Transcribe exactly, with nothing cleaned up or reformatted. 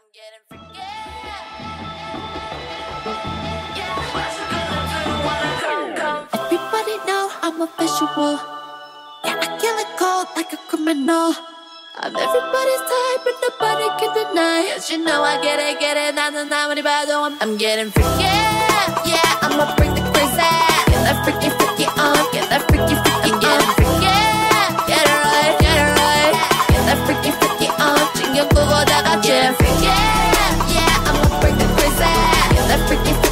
getting freaky. Yeah. Everybody know I'm a visual. Yeah, I kill it cold like a criminal. I'm everybody's type, but nobody can deny. Yes, you know I get it, get it. Not nobody bad, I'm, I'm getting freaky. Yeah, I'ma bring the crazy. Get that freaky, freaky on. Get that freaky, freaky. I'm getting freaky. Get it right, get it right. Get that freaky, freaky on. 챙겨 보고 다 같이 freaky. Yeah, I'ma bring the crazy. Get that freaky, freaky.